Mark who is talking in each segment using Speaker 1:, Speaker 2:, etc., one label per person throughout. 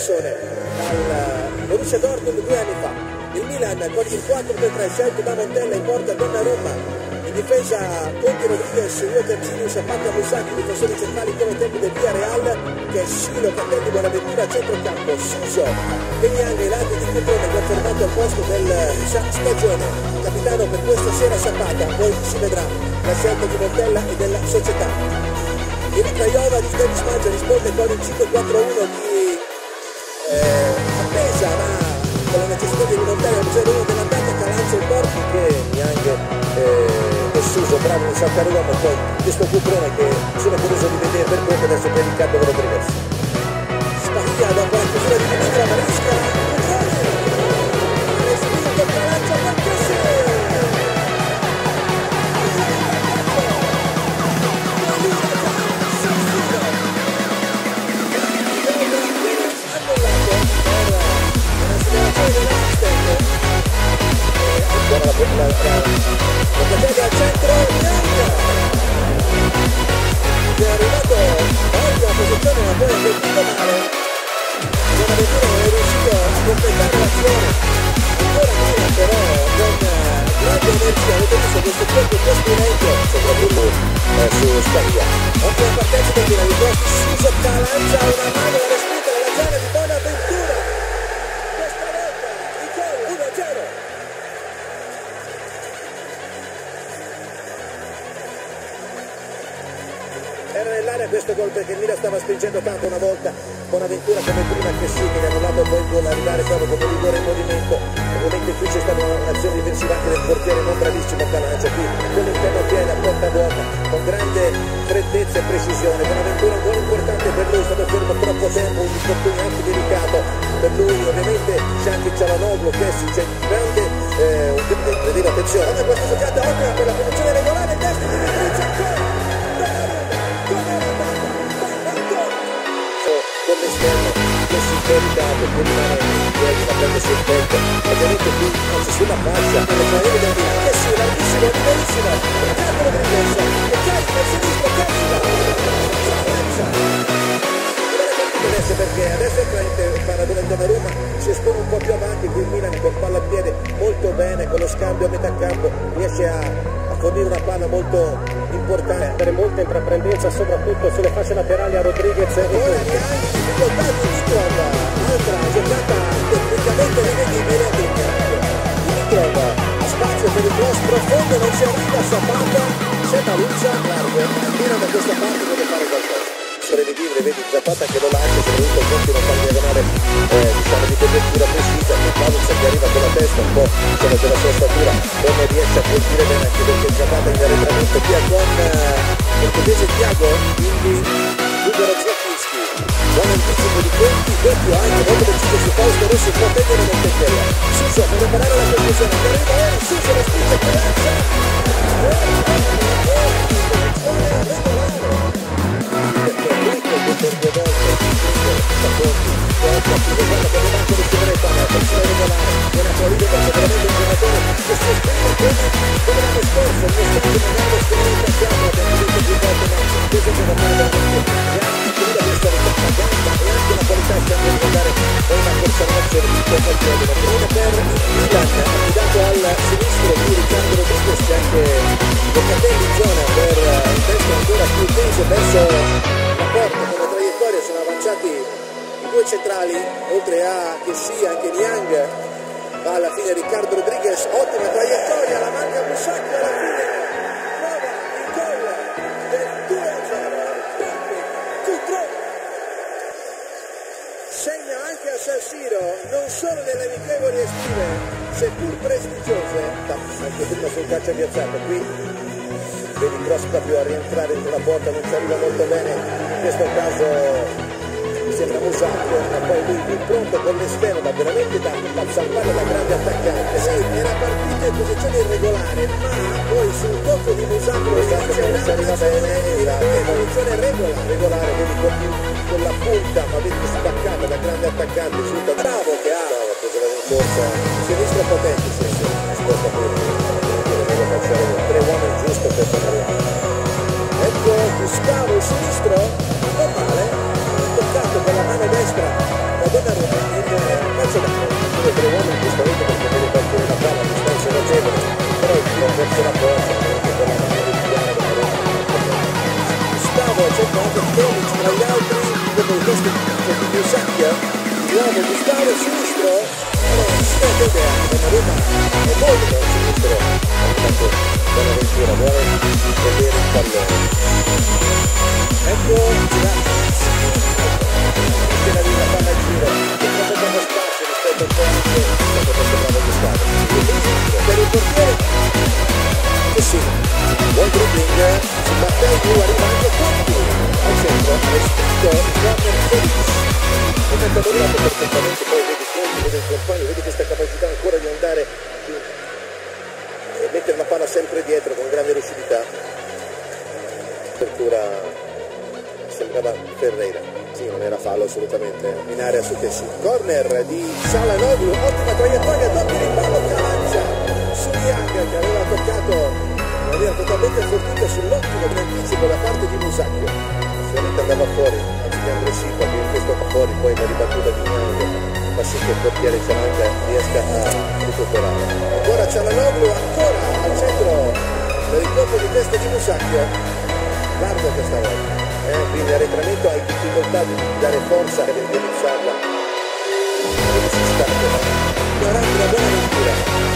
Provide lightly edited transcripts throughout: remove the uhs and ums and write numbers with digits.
Speaker 1: persone dal Borussia Dortmund 2 anni fa. Il Milan con il 4-3-3 scelto da Montella in porta Donnarumma. In difesa Conti, Rodriguez, Terzini, Zapata, Musacchi, difensori centrali come tempi del Villarreal, che è Silo, Catelli, Bonaventura a centrocampo, Suso, Beniang ai lati di Cutrone, confermato al posto del stagione, capitano per questa sera Zapata, poi si vedrà la scelta di Montella e della società. Il Craiova di Dennis Mangia risponde con il 5-4-1 di attesa, ma con la necessità di rimontare al 0-1 dell'andata, Calanza e Porti che Niang e Suso bravo in saltare l'uomo, poi questo Cutrone che sono curioso di vedere per conto adesso per Riccardo Rodriguez. Spaglia dopo la chiusura di Dimitra, Maresca, Cutrone, respinto Calanza per Cassè. La catena al centro, Bianca che è arrivato oggi a posizione, ma poi ha colpito male. Bonaventura non è riuscito a completare l'azione, ancora male però con grande energia. Avete visto questo colpo cospirente soprattutto su Spaglia. Ottima partenza del Milan, il cross Suso, Calanza, una mano alla respinta nella zona di Bonaventura, questa volta il gol 1-0. Era nell'area questo gol perché il Milan stava spingendo tanto una volta, Bonaventura come prima che sì, che gli ha annullato poi il gol, arrivare proprio come rigore in movimento. Ovviamente qui c'è stata un'azione difensiva anche del portiere non bravissimo Calanza, qui con l'interno pieno a porta vuota, con grande freddezza e precisione. Bonaventura un gol importante per lui, è stato fermo troppo tempo, un infortunio anche delicato per lui. Ovviamente c'è anche Cialanoglu, Kessi, c'è grande vedete attenzione da questa giocata ottima per la posizione regolare, il destro di Vincenzo ancora con l'esterno che si merita per rimane la prende sul petto, ovviamente qui anzi sulla faccia le traiettorie del Milan, che sì, larghissimo, liberissimo, Riccardo Rodriguez che carica il sinistro, perché adesso il Paradona di Donnarumma si espone un po' più avanti, qui il Milan con palla al piede molto bene, con lo scambio a metà campo riesce a fornire una palla molto importante, per molta intraprendenza soprattutto sulle fasce laterali a Rodriguez e ora Niang difficoltà di Dimitrov, altra giocata tecnicamente rivedibile Dimitrov a spazio per il cross profondo, non si arriva a Zapata, c'è Maluccia largo, Milan da questa parte deve fare qualcosa prevedibile, vedi Zapata che lo lancia, soprattutto continua a fare diagonale diciamo di copertura precisa, con Maluccia che arriva con la testa un po' diciamo della sua statura, non riesce a colpire bene anche perché Zapata in arretramento via con il portoghese Thiago, quindi Ugo Zachischi, buon anticipo di Conti, doppio anche molto deciso su Fausto Rossi, può tenere Montella, Suso per preparare la conclusione, che arriva ora, Suso lo spinge e Calanza, per due volte da Conti porta più di quella per le banche di sicurezza ma attenzione regolare viene a fuori per veramente un giocatore che si esprime come l'anno scorso il messaggio magari esperienza siamo abbiamo visto più volte ma questo è giocatore veramente che ha finita questa ritorna gamba e anche la qualità sempre di andare a una conservazione di tutto il gioco uno per il Milan affidato al sinistro di Riccardo Rodriguez c'è anche Locatelli in zona per il testo ancora più teso verso la porta con la traiettoria, sono avanzati i due centrali, oltre a che sia anche Niang, ma alla fine Riccardo Rodriguez, ottima traiettoria, la manca Musacchi alla fine, trova il gol del 2-0, Cutrone segna anche a San Siro, non solo nelle amichevoli estive, seppur prestigiose, anche prima sul calcio piazzato, qui vedi cross proprio a rientrare dentro la porta, non ci arriva molto bene, in questo caso mi sembra Musacchio, ma poi lui pronto con l'esterno da veramente da salvare da grande attaccante. Sì, era partito in posizione irregolare, ma poi sul tocco di Musacchio non ci arriva bene, in posizione regolare, quindi con la punta, ma vedi spaccata da grande attaccante, risulta bravo che ha preso la rincorsa, sinistra potente, sì, risposta per tre uomini giusto per tornare. Ecco Gustavo il sinistro, non male, toccato con la mano destra da Donnarumma. chiude a Donnarumma e molto dal sinistro, intanto Bonaventura vuole vedere il pallone, ecco la palla a giro, che cosa poco spazio rispetto a quello che potesse bravo di stato per il portiere, e sì, buon dribbling su Mattei, arriva anche Conti al centro, respinto il corner Felix, non è stato arrivato perfettamente, poi vedi Conti, vedi il compagno, vedi questa capacità ancora di andare e mettere la palla sempre dietro con grande lucidità. Apertura sembrava Ferreira, sì, non era fallo assolutamente, in area su Kessi, corner di Çalhanoğlu, ottima traiettoria, doppio di palo, Calaccia su Niang che aveva toccato in maniera totalmente fortuita sull'ottimo anticipo da parte di Musacchio, solamente andava fuori anziché André Silva, che in questo fuori poi la ribattuta di Niang fa sì che il portiere Çalhanoğlu riesca a recuperare. Ancora Çalhanoğlu, ancora al centro per il colpo di testa di Musacchio, largo questa volta, quindi l'arretramento hai difficoltà di dare forza per indirizzarla, quindi si stacca, ignorando una buona lettura,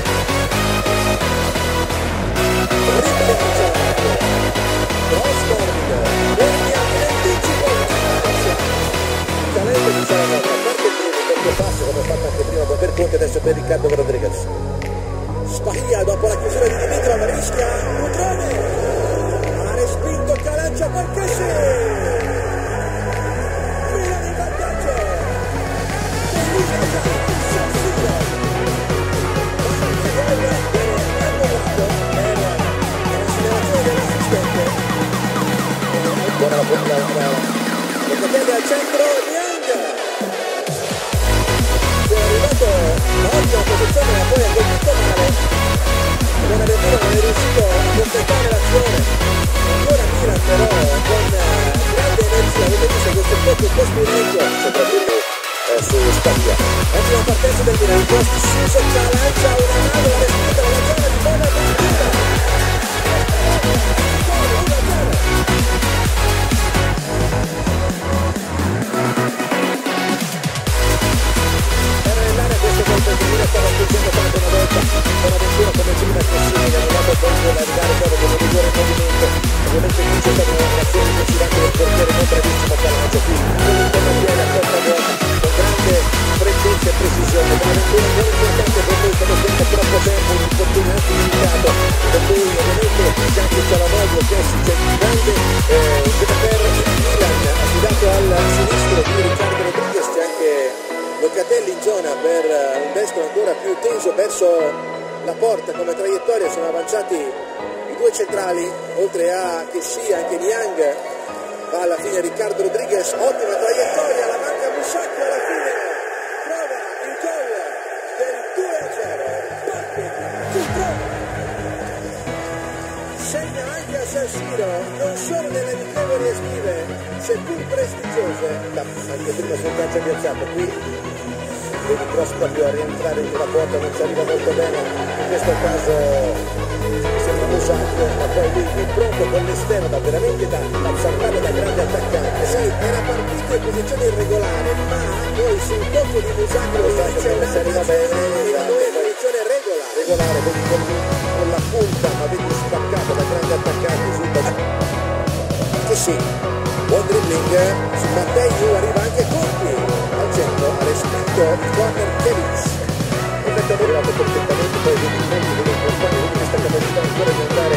Speaker 1: Ripley di Çalhanoğlu, cross morbido, Bernia in anticipo, il talento di Çalhanoğlu, a parte il primo doppio passo come ha fatto anche prima per Conte, adesso per Riccardo Rodriguez, Spahia dopo la chiusura di Dimitrov rischia Butrone, ha respinto Calaccia perché sì, Milan in vantaggio, San Siro, buona la Locatelli al centro, Niang è arrivato un'ottima posizione ma poi ha colpito male, Bonaventura non è riuscito a completare l'azione, ancora Milan però con grande energia, avete visto questo colpo un po' spinello soprattutto su Spagna, ottima partenza del Milan, il post sceso, Calaccia una mano, la respinta dalla zona di Bonaventura, stava spingendo tanto una volta Bonaventura come prima che si è andato poi per arrivare proprio con un rigore in movimento, ovviamente qui c'è stata un'azione precedente del portiere non bravissimo Calaccia qui con l'interno a porta vuota con grande freddezza e precisione. Bonaventura non importante per lui, come sempre troppo tempo un infortunio anche limitato, per cui ovviamente anche Çalhanoğlu che c'è un grande per il Milan affidato al sinistro di Riccardo Rodriguez, c'è anche Locatelli in zona per un destro ancora più teso verso la porta come traiettoria, sono avanzati i due centrali, oltre a Kessi anche Niang, va alla fine Riccardo Rodriguez, ottima traiettoria, la manca Musacchio alla fine, trova il gol del 2-0, segna anche a San Siro, non solo nelle amichevoli estive, seppur prestigiose, anche prima sul calcio piazzato, qui vedi cross proprio a rientrare in la porta, non ci arriva molto bene, in questo caso sembra Musacchio, ma poi lui più pronto con l'esterno da veramente da saltare da grande attaccante, sì, era partito in posizione irregolare, ma poi sul tocco di Musacchio si arriva bene, in posizione regolare, vedi con la punta, ma vedi spaccato da grande attaccante subito, che sì, buon dribbling su Mattei, arriva anche Conti al centro, ha respinto il corner Felix, effetto è arrivato perfettamente, poi vedi il Conti, vedi il compagno, vedi questa capacità ancora di andare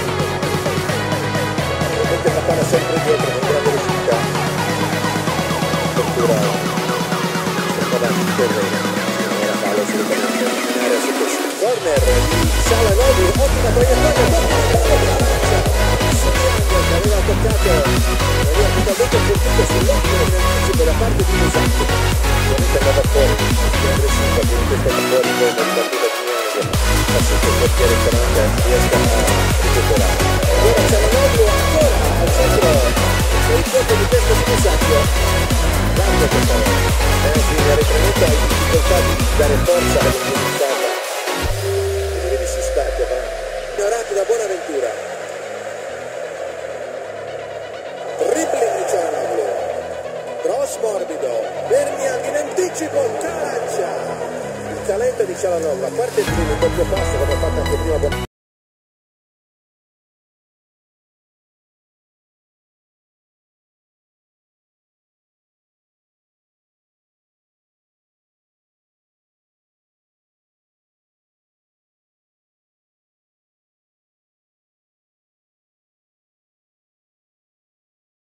Speaker 1: e mettere la palla sempre dietro con grande velocità, apertura davanti Ferreira, non era fallo assolutamente in area su questo corner di Çalhanoğlu, ottima traiettoria, che aveva toccato, aveva totalmente fortito sull'occhio dell'anticipo da parte di Musacchio, ovviamente andava fuori, è aggressiva, quindi questo è fuori poi la ribattuta di Niang, fa sì che il portiere Cananda riesca a recuperare. Ora Çalhanoğlu ancora al centro per il colpo di testa di Musacchio, largo questa volta, quindi l'arretramento ha difficoltà di dare forza all'indirizzata, vedi si stacca, ignorato da Bonaventura. Cross morbido, Bernia in anticipo, Calaccia, talento di Cialanoglu, a parte il primo doppio passo come ha fatto anche prima.